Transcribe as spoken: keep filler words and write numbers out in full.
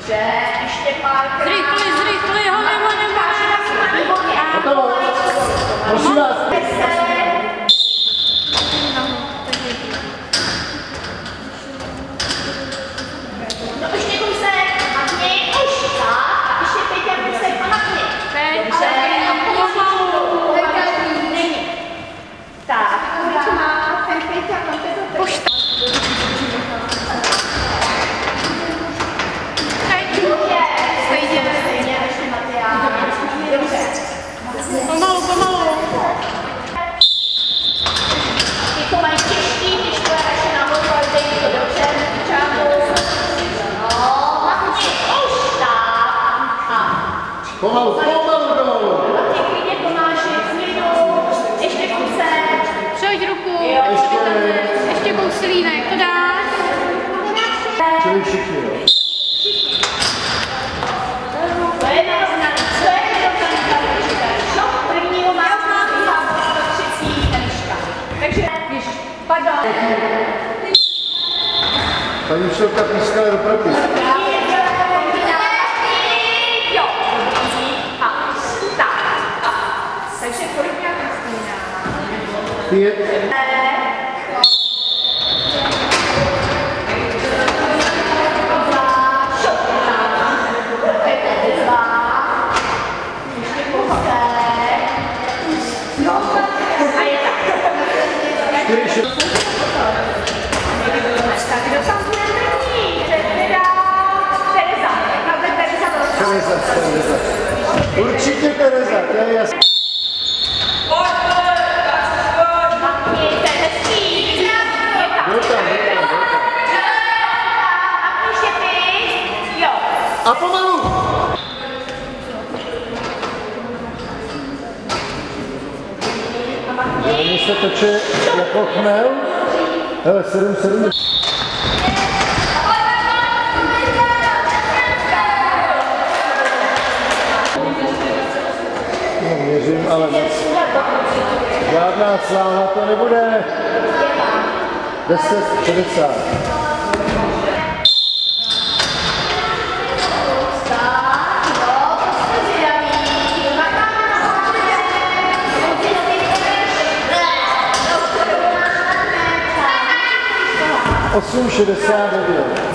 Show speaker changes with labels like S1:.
S1: Dobře, ještě pár.
S2: Zrychli, zrychli, honem, honem, honem.
S3: Hotovo. Prosím vás.
S1: No ještě kousek, matně, už tak, a ještě Peťa kousek a matně. Dobře, a pomalu. Není. Tak, má ten Peťa, tam to pošta.
S2: Pomalu, pomalu.
S1: Ty to mají těžký, když to je ještě nahoru, ale dej to dobře, čáru. No, matně, už tak. A.
S3: Pomalu, pomalu, pomalu.
S1: A ty klidně Tomáši, klidu, ještě kousek.
S2: Přehoď ruku.
S3: Ještě.
S2: Ještě kousilínek, to dáš.
S3: Čili všichni, jo?
S1: To je narovnaný, co je narovnaný tady. No, prvního má třicí tanička. Takže, když padá.
S3: Paní učitelka pískala do proti.
S1: Jo. A tak. Takže kolik měla Kristýna?
S3: Pět. Čtyři, šest.
S1: Tak kdo tam bude první? To je teda Tereza. Pravda Tereza Velká.
S3: Tereza, Tereza. Určitě Tereza, to je jasné.
S1: Matky, to je hezký. Je tam.
S3: Byl tam, byl tam, byl tam.
S1: A ještě ty? Jo.
S3: A pomalu. Oni se toče jako chmel. Hele, sedm, sedm. No, měřím, ale moc. Žádná sláva to nebude. deset šedesát. osm šedesát devět.